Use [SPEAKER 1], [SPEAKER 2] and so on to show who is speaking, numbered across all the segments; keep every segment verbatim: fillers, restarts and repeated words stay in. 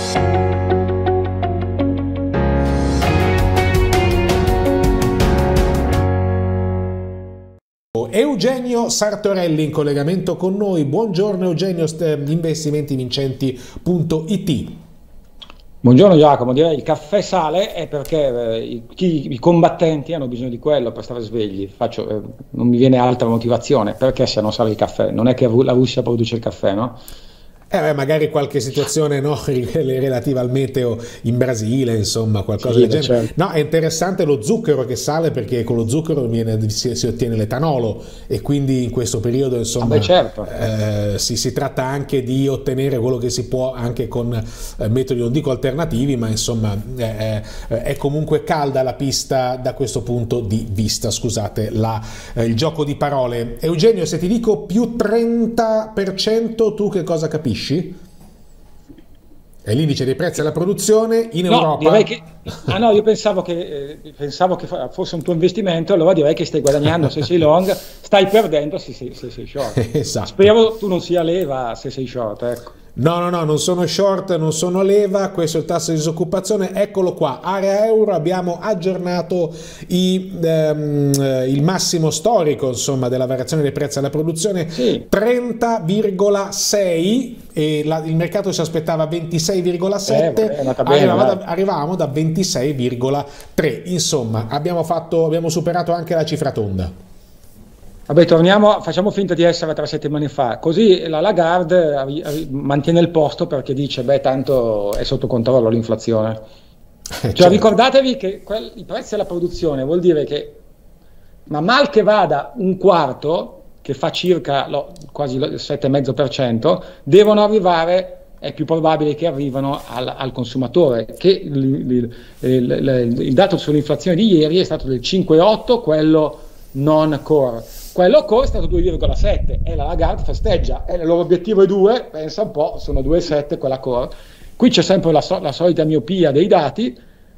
[SPEAKER 1] Eugenio Sartorelli in collegamento con noi. Buongiorno Eugenio, investimenti vincenti punto it.
[SPEAKER 2] Buongiorno Giacomo, direi il caffè sale è perché eh, i, chi, i combattenti hanno bisogno di quello per stare svegli. Faccio, eh, non mi viene altra motivazione, perché se non sale il caffè? Non è che la Russia produce il caffè, no?
[SPEAKER 1] Eh beh, magari qualche situazione no, relativa al meteo in Brasile, insomma, qualcosa
[SPEAKER 2] Sì,
[SPEAKER 1] del genere.
[SPEAKER 2] certo.
[SPEAKER 1] No, è interessante lo zucchero che sale, perché con lo zucchero viene, si, si ottiene l'etanolo, e quindi in questo periodo, insomma,
[SPEAKER 2] Ah beh, certo.
[SPEAKER 1] eh, si, si tratta anche di ottenere quello che si può anche con eh, metodi, non dico alternativi, ma insomma eh, eh, è comunque calda la pista da questo punto di vista. Scusate la, eh, il gioco di parole. Eugenio, se ti dico più trenta per cento, tu che cosa capisci? È l'indice dei prezzi alla produzione in
[SPEAKER 2] No,
[SPEAKER 1] Europa.
[SPEAKER 2] direi che, ah no, io pensavo che, eh, pensavo che fosse un tuo investimento, allora direi che stai guadagnando se sei long, stai perdendo se sei, se sei short.
[SPEAKER 1] Esatto.
[SPEAKER 2] Spero tu non sia leva se sei short, ecco.
[SPEAKER 1] No, no, no, non sono short, non sono leva, questo è il tasso di disoccupazione, eccolo qua, area euro, abbiamo aggiornato i, ehm, il massimo storico, insomma, della variazione dei prezzi alla produzione,
[SPEAKER 2] Sì.
[SPEAKER 1] trenta virgola sei, e la, il mercato si aspettava ventisei virgola sette,
[SPEAKER 2] Eh, vabbè, è andata bene,
[SPEAKER 1] arrivavamo,
[SPEAKER 2] dai.
[SPEAKER 1] da, arrivavamo da ventisei virgola tre, insomma, abbiamo, fatto, abbiamo superato anche la cifra tonda.
[SPEAKER 2] Vabbè, torniamo, facciamo finta di essere tre settimane fa, così la Lagarde arri- arri- mantiene il posto perché dice, beh, tanto è sotto controllo l'inflazione. Cioè,
[SPEAKER 1] Certo.
[SPEAKER 2] ricordatevi che quel, i prezzi alla produzione vuol dire che, ma mal che vada un quarto, che fa circa lo, quasi il sette virgola cinque per cento, devono arrivare, è più probabile che arrivano al, al consumatore, che il, il, il, il, il dato sull'inflazione di ieri è stato del cinque virgola otto, quello non core. Quello core è stato due virgola sette e la Lagarde festeggia, e il loro obiettivo è due, pensa un po', sono due virgola sette quella core. Qui c'è sempre la, so, la solita miopia dei dati,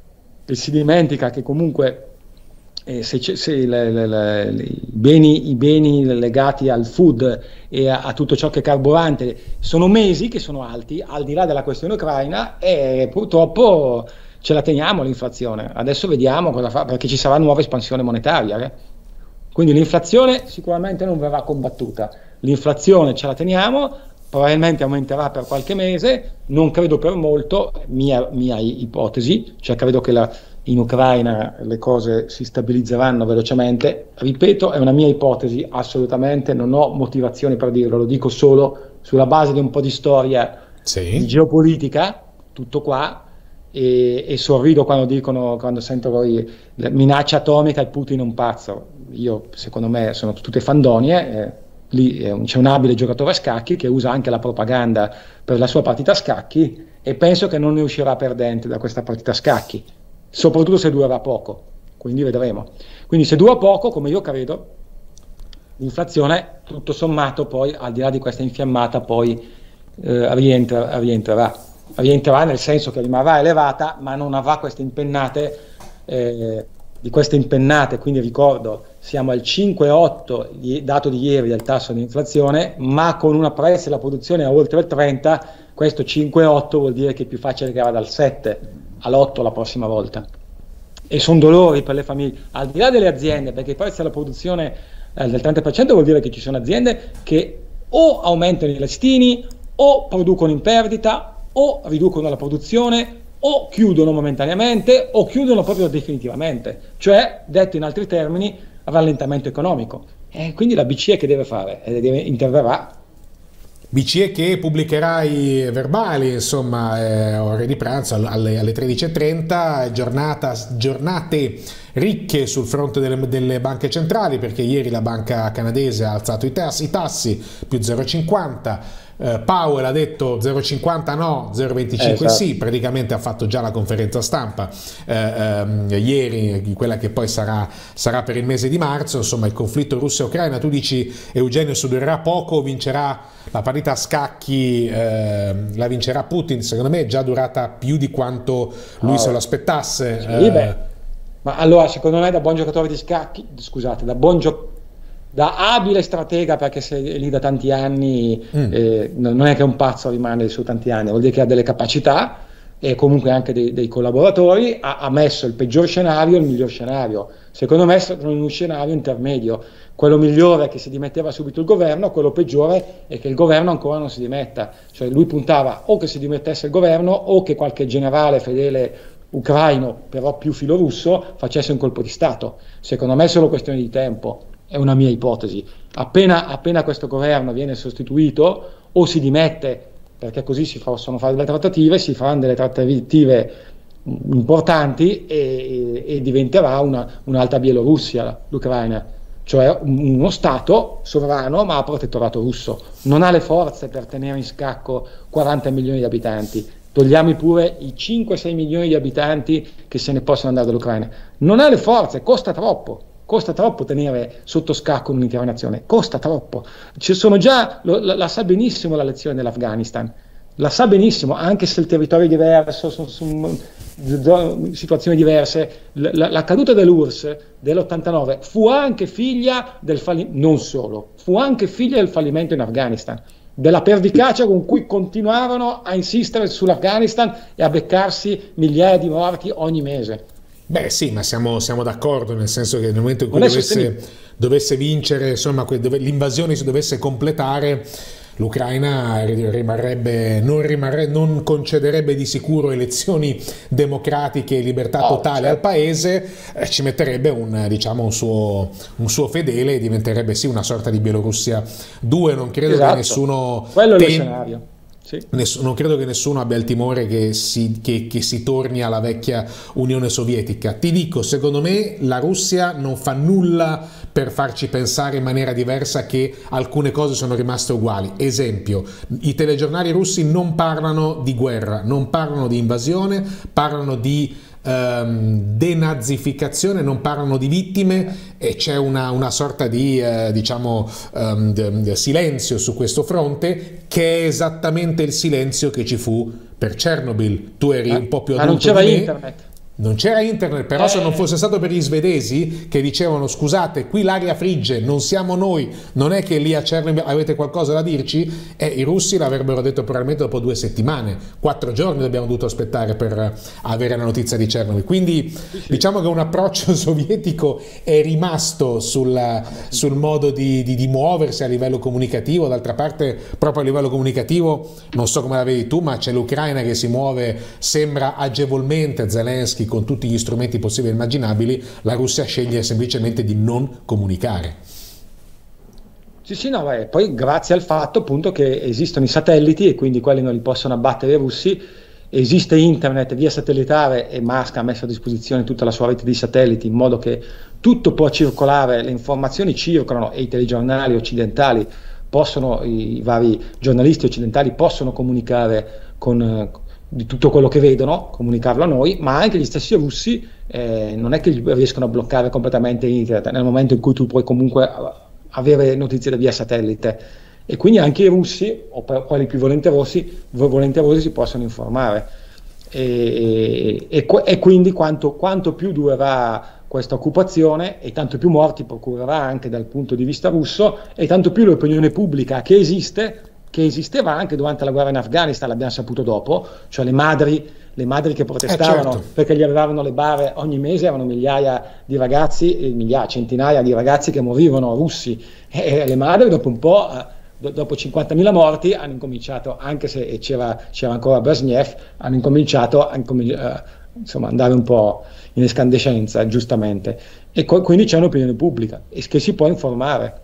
[SPEAKER 2] e si dimentica che comunque eh, se, se le, le, le, le, i, beni, i beni legati al food e a, a tutto ciò che è carburante sono mesi che sono alti, al di là della questione ucraina, e purtroppo ce la teniamo l'inflazione. Adesso vediamo cosa fa, perché ci sarà nuova espansione monetaria. Eh? Quindi l'inflazione sicuramente non verrà combattuta, l'inflazione ce la teniamo, probabilmente aumenterà per qualche mese, non credo per molto, mia, mia ipotesi, cioè credo che la, in Ucraina le cose si stabilizzeranno velocemente, ripeto, è una mia ipotesi, assolutamente non ho motivazioni per dirlo, lo dico solo sulla base di un po' di storia,
[SPEAKER 1] Sì.
[SPEAKER 2] di geopolitica, tutto qua. E, e sorrido quando dicono, quando sento poi la minaccia atomica e Putin è un pazzo. Io, secondo me, sono tutte fandonie. Eh, lì eh, c'è un abile giocatore a scacchi che usa anche la propaganda per la sua partita a scacchi, e penso che non ne uscirà perdente da questa partita a scacchi, soprattutto se durerà poco, quindi vedremo. Quindi se dura poco, come io credo, l'inflazione tutto sommato poi, al di là di questa infiammata, poi eh, rientra, rientrerà rientrerà nel senso che rimarrà elevata, ma non avrà queste impennate, eh, di queste impennate, quindi ricordo, siamo al cinque virgola otto, dato di ieri del tasso di inflazione, ma con una prezzo della produzione a oltre il trenta, questo cinque virgola otto vuol dire che è più facile che vada dal sette all'otto la prossima volta. E sono dolori per le famiglie, al di là delle aziende, perché il prezzo della produzione eh, del trenta per cento vuol dire che ci sono aziende che o aumentano i listini, o producono in perdita, o riducono la produzione, o chiudono momentaneamente, o chiudono proprio definitivamente, cioè, detto in altri termini, rallentamento economico. E quindi la B C E che deve fare? Eh, deve, interverrà.
[SPEAKER 1] B C E che pubblicherà i verbali, insomma, eh, ore di pranzo alle, alle tredici e trenta, giornata, giornate ricche sul fronte delle, delle banche centrali, perché ieri la banca canadese ha alzato i tassi, i tassi più zero virgola cinquanta, Uh, Powell ha detto zero virgola cinquanta no, zero virgola venticinque
[SPEAKER 2] esatto.
[SPEAKER 1] sì, praticamente ha fatto già la conferenza stampa uh, um, ieri, quella che poi sarà, sarà per il mese di marzo. Insomma, il conflitto Russia-Ucraina, tu dici, Eugenio, se durerà poco, vincerà la parità a scacchi, uh, la vincerà Putin. Secondo me è già durata più di quanto lui oh. se lo aspettasse.
[SPEAKER 2] Sì,
[SPEAKER 1] uh,
[SPEAKER 2] beh. Ma allora, secondo me, da buon giocatore di scacchi, scusate, da buon giocatore, da abile stratega, perché se è lì da tanti anni, mm. eh, non è che un pazzo rimane su tanti anni, vuol dire che ha delle capacità. e comunque anche dei, dei collaboratori, ha, ha messo il peggior scenario e il miglior scenario. Secondo me sono in uno scenario intermedio, quello migliore è che si dimetteva subito il governo, quello peggiore è che il governo ancora non si dimetta, cioè lui puntava o che si dimettesse il governo o che qualche generale fedele ucraino, però più filorusso, facesse un colpo di Stato. Secondo me è solo questione di tempo, è una mia ipotesi. Appena, appena questo governo viene sostituito o si dimette, perché così si possono fare delle trattative, si faranno delle trattative importanti e, e diventerà una, un'altra Bielorussia l'Ucraina, cioè uno Stato sovrano ma a protettorato russo, non ha le forze per tenere in scacco quaranta milioni di abitanti, togliamo pure i cinque sei milioni di abitanti che se ne possono andare dall'Ucraina, non ha le forze, costa troppo. Costa troppo tenere sotto scacco un'intera nazione, costa troppo. Ci sono già, lo, la, la sa benissimo la lezione dell'Afghanistan, la sa benissimo, anche se il territorio è diverso, sono, sono situazioni diverse. La, la, la caduta dell'U R S S dell'ottantanove fu anche figlia del fallimento, non solo, fu anche figlia del fallimento in Afghanistan, della pervicacia con cui continuavano a insistere sull'Afghanistan e a beccarsi migliaia di morti ogni mese.
[SPEAKER 1] Beh sì, ma siamo, siamo d'accordo, nel senso che nel momento in cui dovesse, dovesse vincere, insomma, dove, l'invasione si dovesse completare, l'Ucraina rimarrebbe, non, rimarrebbe, non concederebbe di sicuro elezioni democratiche e libertà oh, totale certo. al paese, eh, ci metterebbe un, diciamo, un, suo, un suo fedele e diventerebbe sì una sorta di Bielorussia due. Non credo esatto. che nessuno...
[SPEAKER 2] Quello è lo scenario. Sì.
[SPEAKER 1] Non credo che nessuno abbia il timore che si, che, che si torni alla vecchia Unione Sovietica. Ti dico, secondo me la Russia non fa nulla per farci pensare in maniera diversa che alcune cose sono rimaste uguali. Esempio, i telegiornali russi non parlano di guerra, non parlano di invasione, parlano di Um, denazificazione, non parlano di vittime e c'è una, una sorta di uh, diciamo um, de, de silenzio su questo fronte, che è esattamente il silenzio che ci fu per Chernobyl. Tu eri
[SPEAKER 2] ma,
[SPEAKER 1] un po' più
[SPEAKER 2] adulto
[SPEAKER 1] ma non c'era
[SPEAKER 2] di me.
[SPEAKER 1] internet. Non c'era internet, però eh. se non fosse stato per gli svedesi che dicevano scusate, qui l'aria frigge, non siamo noi, non è che lì a Chernobyl avete qualcosa da dirci, e i russi l'avrebbero detto probabilmente dopo due settimane, quattro giorni abbiamo dovuto aspettare per avere la notizia di Chernobyl. Quindi sì, sì. diciamo che un approccio sovietico è rimasto sul, sul modo di, di, di muoversi a livello comunicativo. D'altra parte proprio a livello comunicativo, non so come la vedi tu, ma c'è l'Ucraina che si muove, sembra agevolmente, Zelensky con tutti gli strumenti possibili e immaginabili, la Russia sceglie semplicemente di non comunicare.
[SPEAKER 2] Sì, sì, no, beh, poi grazie al fatto appunto che esistono i satelliti e quindi quelli non li possono abbattere i russi, esiste internet via satellitare e Musk ha messo a disposizione tutta la sua rete di satelliti in modo che tutto può circolare, le informazioni circolano e i telegiornali occidentali possono, i vari giornalisti occidentali possono comunicare con di tutto quello che vedono, comunicarlo a noi, ma anche gli stessi russi eh, non è che riescono a bloccare completamente internet nel momento in cui tu puoi comunque avere notizie da via satellite, e quindi anche i russi o per quelli più volenterosi, volenterosi si possono informare e, e, e quindi quanto, quanto più durerà questa occupazione e tanto più morti procurerà anche dal punto di vista russo e tanto più l'opinione pubblica che esiste che esisteva anche durante la guerra in Afghanistan, l'abbiamo saputo dopo, cioè le madri, le madri che protestavano eh certo. perché gli arrivavano le bare ogni mese, erano migliaia di ragazzi, migliaia, centinaia di ragazzi che morivano russi, e le madri dopo un po', eh, dopo cinquantamila morti, hanno incominciato, anche se c'era, c'era ancora Brezhnev, hanno incominciato a incominci- eh, insomma, andare un po' in escandescenza, giustamente, e co- quindi c'è un'opinione pubblica e che si può informare.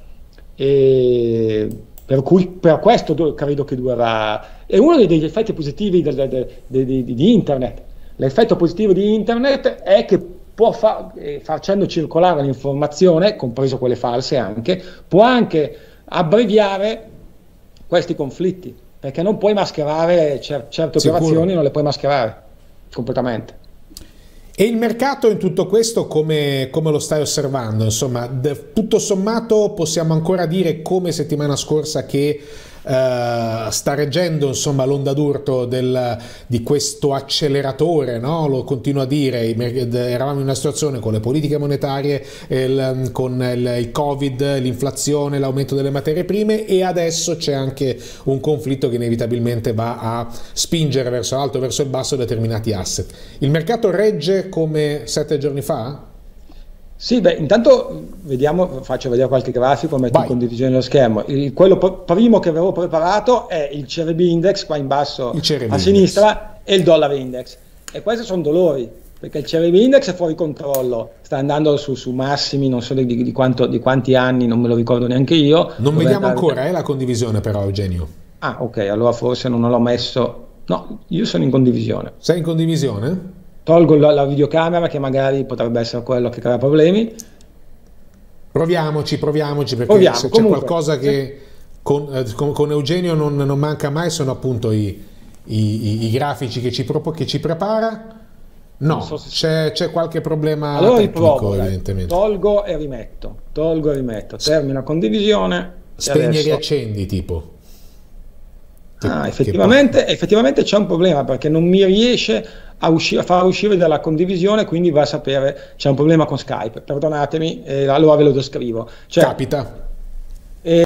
[SPEAKER 2] E per cui per questo credo che durerà. È uno degli effetti positivi del, del, del, del, di internet. L'effetto positivo di internet è che può fa, eh, facendo circolare l'informazione, compreso quelle false anche, può anche abbreviare questi conflitti, perché non puoi mascherare cer- certe Sicuro. operazioni, non le puoi mascherare completamente.
[SPEAKER 1] E il mercato in tutto questo come, come lo stai osservando? Insomma, tutto sommato possiamo ancora dire come settimana scorsa che eh, sta reggendo insomma l'onda d'urto del, di questo acceleratore, no? Lo continuo a dire, eravamo in una situazione con le politiche monetarie, il, con il, il Covid, l'inflazione, l'aumento delle materie prime, e adesso c'è anche un conflitto che inevitabilmente va a spingere verso l'alto, verso il basso determinati asset. Il mercato regge come sette giorni fa?
[SPEAKER 2] Sì, beh, intanto vediamo, faccio vedere qualche grafico, metto
[SPEAKER 1] Vai.
[SPEAKER 2] in condivisione lo schermo. Il, quello pr- primo che avevo preparato è il C R B Index, qua in basso
[SPEAKER 1] Il C R B
[SPEAKER 2] a sinistra, e il Dollar Index. E questi sono dolori, perché il C R B Index è fuori controllo, sta andando su, su massimi, non so di, di, quanto, di quanti anni, non me lo ricordo neanche io.
[SPEAKER 1] Non
[SPEAKER 2] Dov'è
[SPEAKER 1] vediamo
[SPEAKER 2] andare...
[SPEAKER 1] ancora eh, la condivisione però, Eugenio.
[SPEAKER 2] Ah, ok, allora forse non l'ho messo. No, io sono in condivisione.
[SPEAKER 1] Sei in condivisione?
[SPEAKER 2] Tolgo la, la videocamera, che magari potrebbe essere quello che crea problemi.
[SPEAKER 1] Proviamoci, proviamoci, perché
[SPEAKER 2] Proviamo.
[SPEAKER 1] se c'è
[SPEAKER 2] Comunque,
[SPEAKER 1] qualcosa che con, eh, con, con Eugenio non, non manca mai, sono appunto i, i, i, i grafici che ci, propo, che ci prepara. No, so se c'è, c'è qualche problema
[SPEAKER 2] allora
[SPEAKER 1] tecnico,
[SPEAKER 2] riprovo,
[SPEAKER 1] evidentemente.
[SPEAKER 2] Tolgo e rimetto, tolgo e rimetto, termina condivisione.
[SPEAKER 1] Spegni
[SPEAKER 2] adesso...
[SPEAKER 1] e riaccendi, tipo.
[SPEAKER 2] Ah, effettivamente, effettivamente c'è un problema, perché non mi riesce a, uscire, a far uscire dalla condivisione, quindi va a sapere, c'è un problema con Skype, perdonatemi, eh, allora ve lo descrivo. Cioè,
[SPEAKER 1] Capita.
[SPEAKER 2] Eh,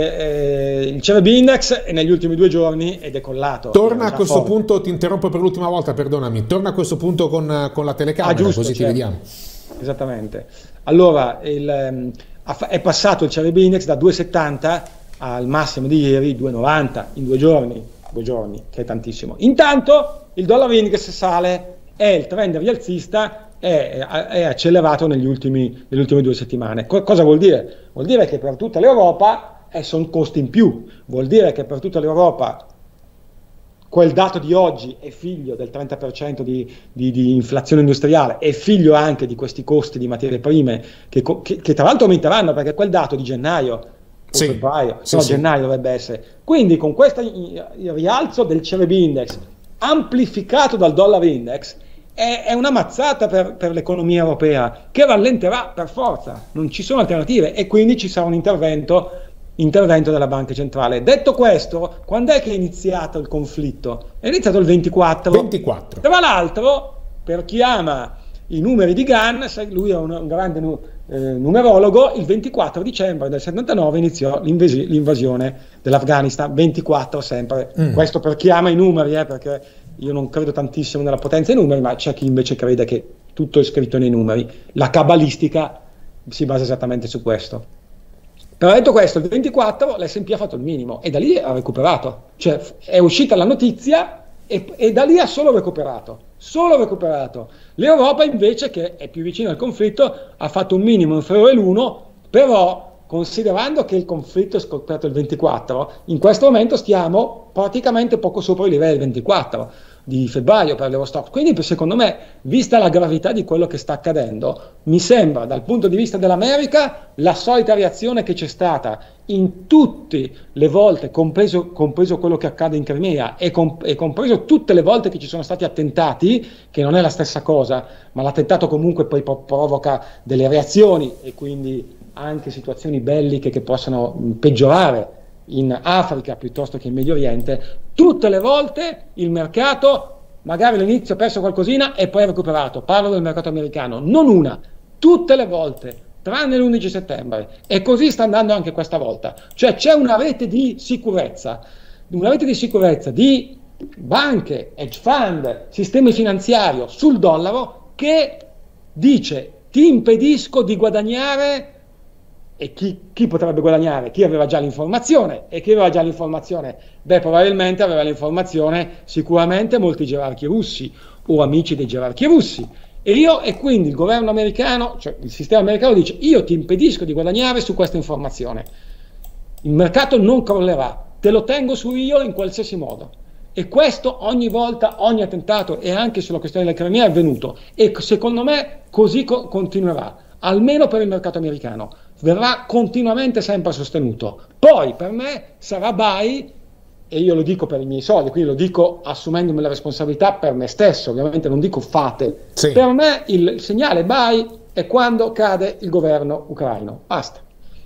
[SPEAKER 2] eh, il C R B Index negli ultimi due giorni è decollato.
[SPEAKER 1] Torna a questo
[SPEAKER 2] forte.
[SPEAKER 1] punto, ti interrompo per l'ultima volta, perdonami, torna a questo punto con, con la telecamera,
[SPEAKER 2] ah, giusto,
[SPEAKER 1] così
[SPEAKER 2] certo.
[SPEAKER 1] ti vediamo.
[SPEAKER 2] Esattamente. Allora, il, è passato il C R B Index da due virgola settanta al massimo di ieri, due virgola novanta in due giorni, due giorni, che è tantissimo. Intanto il Dollar Index sale e il trend rialzista è, è accelerato negli ultimi, nelle ultime due settimane. Co- cosa vuol dire? Vuol dire che per tutta l'Europa eh, sono costi in più, vuol dire che per tutta l'Europa quel dato di oggi è figlio del trenta per cento di, di, di inflazione industriale, è figlio anche di questi costi di materie prime che, che, che tra l'altro aumenteranno, perché quel dato di gennaio
[SPEAKER 1] Sì,
[SPEAKER 2] febbraio,
[SPEAKER 1] sì,
[SPEAKER 2] no,
[SPEAKER 1] sì.
[SPEAKER 2] gennaio dovrebbe essere. Quindi con questo rialzo del C R B Index amplificato dal Dollar Index è, è una mazzata per, per l'economia europea, che rallenterà per forza, non ci sono alternative, e quindi ci sarà un intervento, intervento della Banca Centrale. Detto questo, quando è che è iniziato il conflitto? È iniziato il ventiquattro.
[SPEAKER 1] ventiquattro.
[SPEAKER 2] Tra l'altro, per chi ama i numeri di Gann, lui è un, un grande nu, eh, numerologo, il ventiquattro dicembre del settantanove iniziò l'invasi- l'invasione dell'Afghanistan, ventiquattro sempre, mm. Questo per chi ama i numeri, eh, perché io non credo tantissimo nella potenza dei numeri, ma c'è chi invece crede che tutto è scritto nei numeri. La cabalistica si basa esattamente su questo. Però detto questo, il ventiquattro l'S and P ha fatto il minimo e da lì ha recuperato, cioè è uscita la notizia e, e da lì ha solo recuperato, solo recuperato. L'Europa invece, che è più vicina al conflitto, ha fatto un minimo inferiore all'uno, però considerando che il conflitto è scoppiato il ventiquattro, in questo momento stiamo praticamente poco sopra i livelli del ventiquattro di febbraio per l'Eurostoxx. Quindi secondo me, vista la gravità di quello che sta accadendo, mi sembra dal punto di vista dell'America la solita reazione che c'è stata in tutte le volte, compreso, compreso quello che accade in Crimea e, comp- e compreso tutte le volte che ci sono stati attentati, che non è la stessa cosa, ma l'attentato comunque poi pro- provoca delle reazioni e quindi anche situazioni belliche che possano peggiorare in Africa piuttosto che in Medio Oriente. Tutte le volte il mercato magari all'inizio ha perso qualcosina e poi ha recuperato. Parlo del mercato americano, non una, tutte le volte, tranne l'undici settembre, e così sta andando anche questa volta. Cioè c'è una rete di sicurezza, una rete di sicurezza di banche, hedge fund, sistemi finanziari sul dollaro, che dice: ti impedisco di guadagnare. E chi, chi potrebbe guadagnare? Chi aveva già l'informazione. E chi aveva già l'informazione? Beh, probabilmente aveva l'informazione sicuramente molti gerarchi russi o amici dei gerarchi russi. E io, e quindi il governo americano, cioè il sistema americano, dice: io ti impedisco di guadagnare su questa informazione. Il mercato non crollerà, te lo tengo su io in qualsiasi modo. E questo ogni volta, ogni attentato, e anche sulla questione dell'economia, è avvenuto. E secondo me così co- continuerà, almeno per il mercato americano. Verrà continuamente sempre sostenuto. Poi per me sarà buy, e io lo dico per i miei soldi, quindi lo dico assumendomi la responsabilità per me stesso, ovviamente non dico fate. Sì. Per me il segnale buy è quando cade il governo ucraino, basta.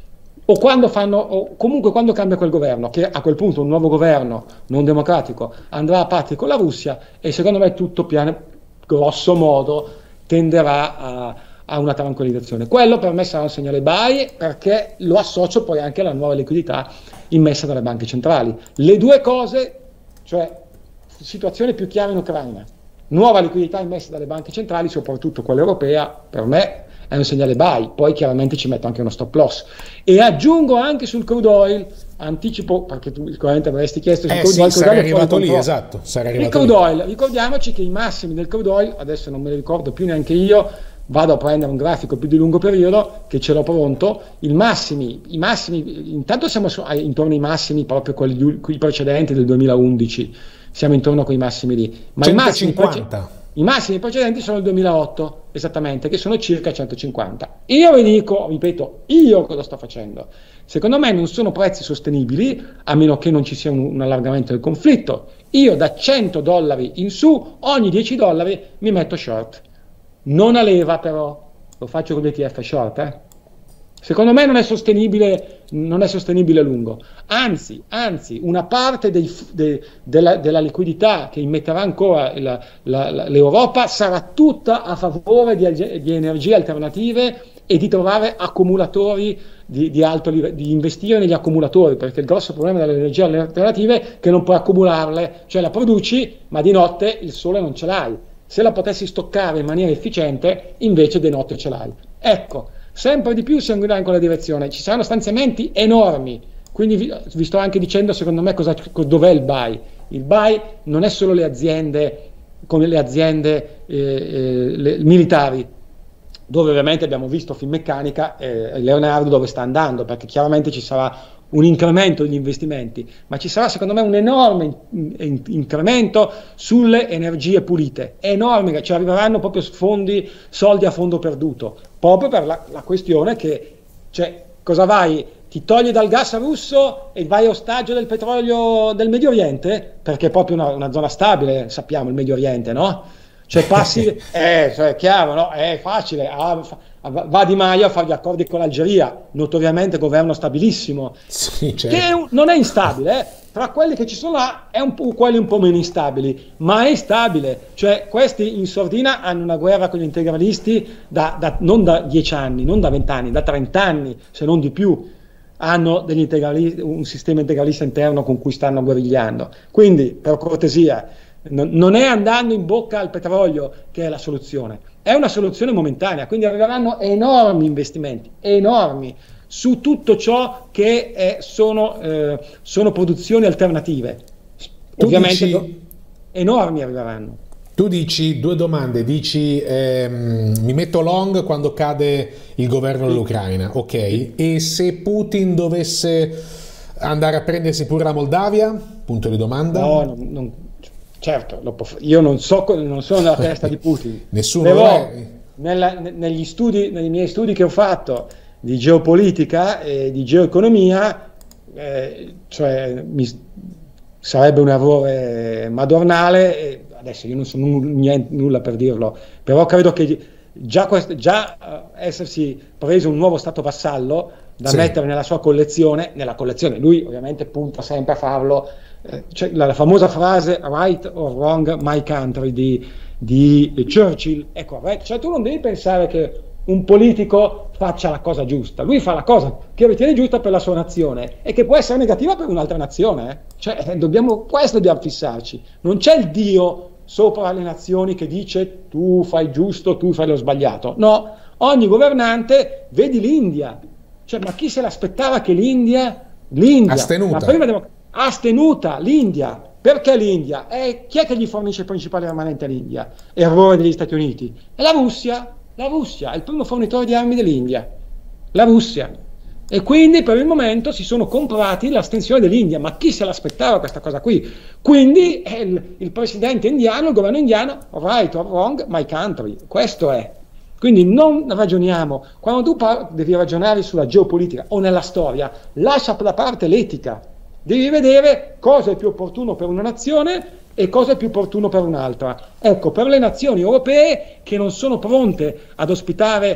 [SPEAKER 2] o quando fanno, o comunque quando cambia quel governo, che a quel punto un nuovo governo non democratico andrà a patti con la Russia, e secondo me tutto piano, grosso modo tenderà a, a una tranquillizzazione. Quello per me sarà un segnale buy, perché lo associo poi anche alla nuova liquidità immessa dalle banche centrali. Le due cose, cioè situazione più chiara in Ucraina, nuova liquidità immessa dalle banche centrali, soprattutto quella europea, per me è un segnale buy. Poi chiaramente ci metto anche uno stop loss, e aggiungo anche sul crude oil, anticipo perché tu sicuramente avresti chiesto sul
[SPEAKER 1] eh
[SPEAKER 2] crude
[SPEAKER 1] sì,
[SPEAKER 2] oil,
[SPEAKER 1] sarei arrivato lì, esatto, sarei
[SPEAKER 2] il
[SPEAKER 1] arrivato
[SPEAKER 2] crude
[SPEAKER 1] lì.
[SPEAKER 2] oil, ricordiamoci che i massimi del crude oil, adesso non me li ricordo più neanche io, vado a prendere un grafico più di lungo periodo che ce l'ho pronto. Il massimi, i massimi, intanto siamo su, intorno ai massimi proprio quelli, quelli precedenti del duemilaundici, siamo intorno a quei massimi lì, ma
[SPEAKER 1] centocinquanta.
[SPEAKER 2] i massimi, i massimi precedenti sono il duemilaotto, esattamente, che sono circa centocinquanta. Io vi dico, ripeto, io cosa sto facendo? Secondo me non sono prezzi sostenibili, a meno che non ci sia un, un allargamento del conflitto. Io da cento dollari in su, ogni dieci dollari mi metto short. Non a leva però, lo faccio con l'E T F short, eh? Secondo me non è sostenibile, non è sostenibile a lungo. Anzi, anzi, una parte dei, de, della, della liquidità che immetterà ancora la, la, la, l'Europa sarà tutta a favore di, di energie alternative e di trovare accumulatori di, di alto livello, di investire negli accumulatori, perché il grosso problema delle energie alternative è che non puoi accumularle, cioè la produci, ma di notte il sole non ce l'hai. Se la potessi stoccare in maniera efficiente, invece di notte ce l'hai. Ecco, sempre di più si andrà in quella direzione, ci saranno stanziamenti enormi, quindi vi, vi sto anche dicendo secondo me cosa, dov'è il buy. Il buy non è solo le aziende come le aziende eh, eh, le, militari, dove ovviamente abbiamo visto Finmeccanica e Leonardo dove sta andando, perché chiaramente ci sarà un incremento degli investimenti, ma ci sarà secondo me un enorme in, in, incremento sulle energie pulite, enorme, ci arriveranno proprio fondi, soldi a fondo perduto, proprio per la, la questione che, cioè, cosa vai, ti togli dal gas russo e vai ostaggio del petrolio del Medio Oriente, perché è proprio una, una zona stabile, sappiamo, il Medio Oriente, no? Cioè passi, eh, cioè, è chiaro, no? È facile, ah, fa, va Di Maio a fare gli accordi con l'Algeria, notoriamente governo stabilissimo,
[SPEAKER 1] sì, certo.
[SPEAKER 2] che è un, non è instabile, eh? Tra quelli che ci sono là è un po', quelli un po' meno instabili, ma è stabile, cioè questi in sordina hanno una guerra con gli integralisti da, da, non da dieci anni, non da venti anni, da trenta anni, se non di più, hanno degli integralisti, un sistema integralista interno con cui stanno guerrigliando, quindi per cortesia, non è andando in bocca al petrolio che è la soluzione, è una soluzione momentanea, quindi arriveranno enormi investimenti, enormi, su tutto ciò che è, sono, eh, sono produzioni alternative,
[SPEAKER 1] tu
[SPEAKER 2] ovviamente
[SPEAKER 1] dici,
[SPEAKER 2] enormi arriveranno.
[SPEAKER 1] Tu dici, due domande, dici ehm, mi metto long quando cade il governo dell'Ucraina, ok, e se Putin dovesse andare a prendersi pure la Moldavia? Punto di domanda.
[SPEAKER 2] No, non, non certo, lo può, io non so, non sono nella testa di Putin.
[SPEAKER 1] Nessuno
[SPEAKER 2] Però,
[SPEAKER 1] è.
[SPEAKER 2] Nella, negli studi, nei miei studi che ho fatto di geopolitica e di geoeconomia, eh, cioè mi, sarebbe un errore madornale, e adesso io non so niente, nulla per dirlo, però credo che già, quest, già uh, essersi preso un nuovo stato vassallo da sì. mettere nella sua collezione, nella collezione, lui ovviamente punta sempre a farlo. C'è la, la famosa frase right or wrong my country di, di Churchill è corretta, cioè tu non devi pensare che un politico faccia la cosa giusta, lui fa la cosa che ritiene giusta per la sua nazione e che può essere negativa per un'altra nazione, eh? Cioè dobbiamo, questo dobbiamo fissarci, non c'è il Dio sopra le nazioni che dice tu fai giusto, tu fai lo sbagliato, no, ogni governante, vedi l'India, cioè ma chi se l'aspettava che l'India l'India,
[SPEAKER 1] astenuta.
[SPEAKER 2] la prima democrazia astenuta, l'India, perché l'India? Eh, chi è che gli fornisce il principale armamento all'India? Errore degli Stati Uniti? È la Russia, la Russia è il primo fornitore di armi dell'India, la Russia, e quindi per il momento si sono comprati l'astensione dell'India, ma chi se l'aspettava questa cosa qui? Quindi è il, il presidente indiano, il governo indiano, right or wrong, my country, questo è. Quindi non ragioniamo, quando tu par- devi ragionare sulla geopolitica o nella storia, lascia da parte l'etica. Devi vedere cosa è più opportuno per una nazione e cosa è più opportuno per un'altra. Ecco, per le nazioni europee che non sono pronte ad ospitare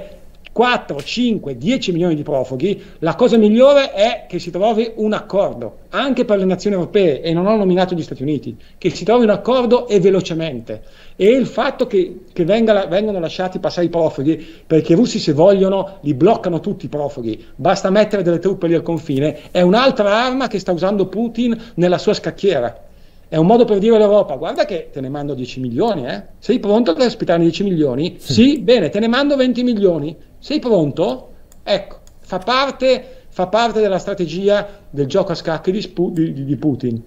[SPEAKER 2] quattro, cinque, dieci milioni di profughi, la cosa migliore è che si trovi un accordo, anche per le nazioni europee, e non ho nominato gli Stati Uniti, che si trovi un accordo e velocemente. E il fatto che, che venga, vengano lasciati passare i profughi, perché i russi, se vogliono, li bloccano tutti i profughi, basta mettere delle truppe lì al confine, è un'altra arma che sta usando Putin nella sua scacchiera. È un modo per dire all'Europa: guarda che te ne mando dieci milioni, eh? Sei pronto ad ospitare dieci milioni? Sì, bene, te ne mando venti milioni. Sei pronto? Ecco, fa parte, fa parte della strategia del gioco a scacchi di, di, di Putin.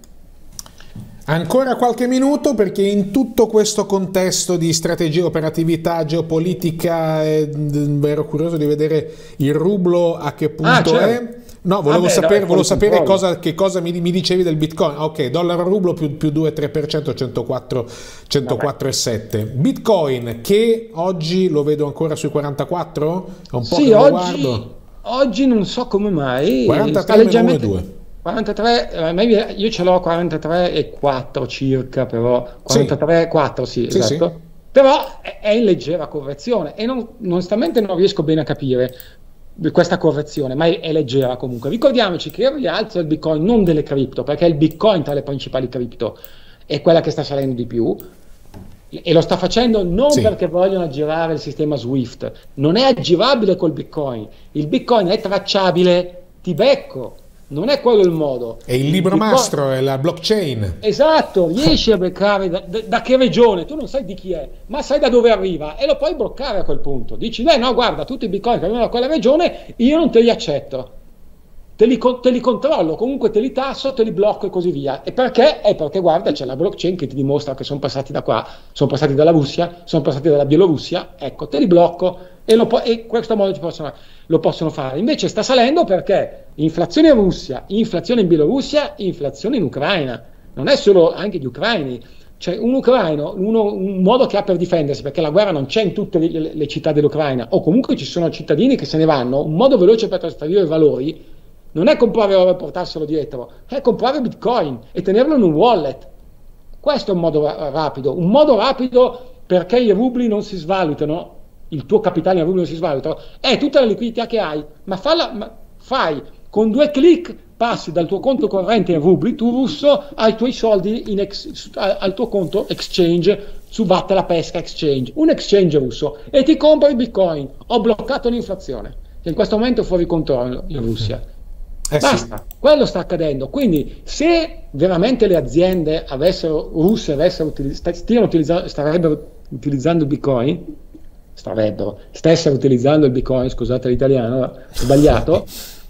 [SPEAKER 1] Ancora qualche minuto, perché in tutto questo contesto di strategia, operatività, geopolitica, eh, ero curioso di vedere il rublo a che punto ah, certo. è. No, volevo Vabbè, sapere, no, volevo sapere cosa, che cosa mi, mi dicevi del Bitcoin. Ok, dollaro rublo più, più due tre per cento, centoquattro virgola sette. Bitcoin, che oggi lo vedo ancora sui quarantaquattro? È un po'
[SPEAKER 2] sì,
[SPEAKER 1] che
[SPEAKER 2] oggi,
[SPEAKER 1] guardo.
[SPEAKER 2] Oggi non so come mai.
[SPEAKER 1] quarantatré leggermente... uno virgola due.
[SPEAKER 2] quarantatré, io ce l'ho a quarantatré virgola quattro circa, però quarantatré virgola quattro sì, sì, esatto. Sì. Però è in leggera correzione e non, onestamente non riesco bene a capire questa correzione, ma è, è leggera comunque. Ricordiamoci che il rialzo del Bitcoin, non delle cripto, perché il Bitcoin tra le principali cripto è quella che sta salendo di più, e lo sta facendo non sì. perché vogliono aggirare il sistema SWIFT, non è aggirabile col Bitcoin, il Bitcoin è tracciabile, ti becco, non è quello il modo.
[SPEAKER 1] È il libro Bitcoin... mastro, è la blockchain.
[SPEAKER 2] Esatto, riesci a beccare da, da, da che regione, tu non sai di chi è, ma sai da dove arriva e lo puoi bloccare a quel punto. Dici, beh no, guarda, tutti i Bitcoin che arrivano da quella regione io non te li accetto, te li, te li controllo, comunque te li tasso, te li blocco e così via. E perché? È perché guarda, c'è la blockchain che ti dimostra che sono passati da qua, sono passati dalla Russia, sono passati dalla Bielorussia, ecco, te li blocco e, lo po- e in questo modo ci possono, lo possono fare. Invece sta salendo perché inflazione in Russia, inflazione in Bielorussia, inflazione in Ucraina. Non è solo anche gli ucraini, cioè un ucraino, uno, un modo che ha per difendersi, perché la guerra non c'è in tutte le, le città dell'Ucraina, o comunque ci sono cittadini che se ne vanno, un modo veloce per trasferire i valori non è comprare oro e portarselo dietro, è comprare Bitcoin e tenerlo in un wallet. Questo è un modo ra- rapido, un modo rapido perché i rubli non si svalutano, il tuo capitale in rubli non si svaluta, è tutta la liquidità che hai, ma, falla, ma fai con due clic, passi dal tuo conto corrente in rubli, tu russo, ai tuoi soldi in ex, al tuo conto exchange su Vatte la Pesca Exchange, un exchange russo, e ti compri Bitcoin. Ho bloccato l'inflazione, che in questo momento è fuori controllo in Russia. Eh Basta, sì. Quello sta accadendo. Quindi se veramente le aziende avessero, russe avessero utilizz- stiano utilizzando, starebbero utilizzando il Bitcoin, starebbero, stessero utilizzando il Bitcoin, scusate l'italiano, sbagliato,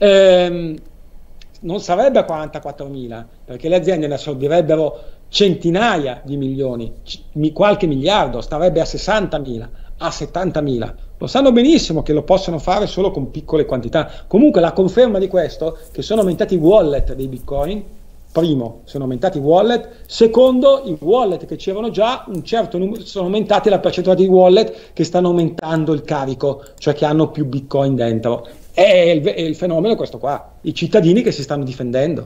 [SPEAKER 2] ehm, non sarebbe a quarantaquattromila, perché le aziende ne assorbirebbero centinaia di milioni, c- qualche miliardo, starebbe a sessantamila, a settantamila. Lo sanno benissimo che lo possono fare solo con piccole quantità. Comunque la conferma di questo, che sono aumentati i wallet dei Bitcoin, primo, sono aumentati i wallet, secondo, i wallet che c'erano già, un certo numero, sono aumentati la percentuale di wallet che stanno aumentando il carico, cioè che hanno più Bitcoin dentro. E il, il fenomeno è questo qua, i cittadini che si stanno difendendo.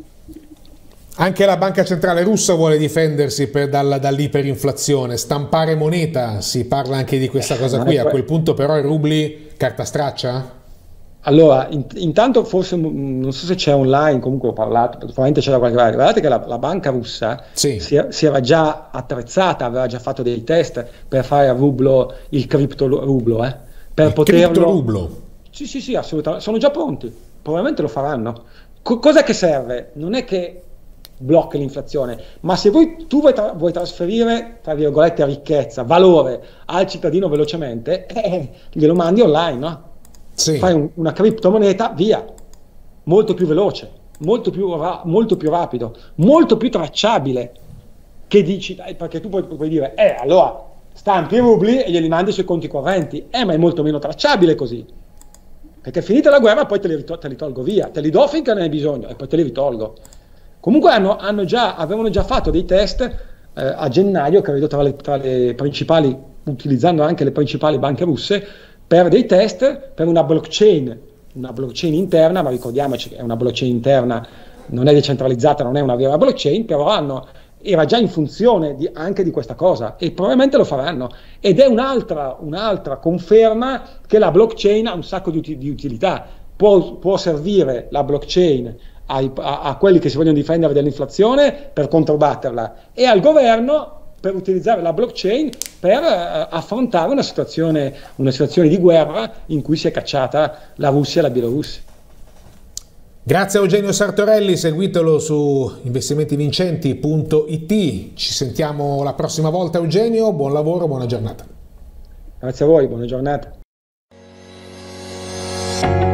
[SPEAKER 1] Anche la banca centrale russa vuole difendersi per, dalla, dall'iperinflazione, stampare moneta, si parla anche di questa cosa qui, a quel punto però i rubli carta straccia?
[SPEAKER 2] Allora, in, intanto forse, non so se c'è online, comunque ho parlato, probabilmente c'è da qualche parte, guardate che la, la banca russa sì. si, si era già attrezzata, aveva già fatto dei test per fare a rublo il cripto rublo, eh, per
[SPEAKER 1] il
[SPEAKER 2] poterlo...
[SPEAKER 1] cripto rublo?
[SPEAKER 2] Sì, sì, sì, assolutamente, sono già pronti, probabilmente lo faranno. Co- cosa che serve? Non è che blocca l'inflazione, ma se voi, tu vuoi, tra, vuoi trasferire, tra virgolette, ricchezza, valore al cittadino velocemente, eh, glielo mandi online, no? Sì. Fai un, una criptomoneta, via, molto più veloce, molto più, ra- molto più rapido, molto più tracciabile, che dici, perché tu puoi, puoi dire, eh, allora stampi i rubli e glieli mandi sui conti correnti, eh, ma è molto meno tracciabile così, perché finita la guerra poi te li, te li tolgo via, te li do finché ne hai bisogno e poi te li ritolgo. Comunque hanno, hanno già, avevano già fatto dei test eh, a gennaio, credo tra le, tra le principali, utilizzando anche le principali banche russe, per dei test per una blockchain, una blockchain interna, ma ricordiamoci che è una blockchain interna, non è decentralizzata, non è una vera blockchain, però hanno era già in funzione di, anche di questa cosa, e probabilmente lo faranno, ed è un'altra, un'altra conferma che la blockchain ha un sacco di, uti- di utilità. Può, può servire la blockchain ai, a, a quelli che si vogliono difendere dall'inflazione per controbatterla, e al governo per utilizzare la blockchain per uh, affrontare una situazione, una situazione di guerra in cui si è cacciata la Russia e la Bielorussia.
[SPEAKER 1] Grazie a Eugenio Sartorelli, seguitelo su investimentivincenti punto it. Ci sentiamo la prossima volta, Eugenio, buon lavoro, buona giornata.
[SPEAKER 2] Grazie a voi, buona giornata.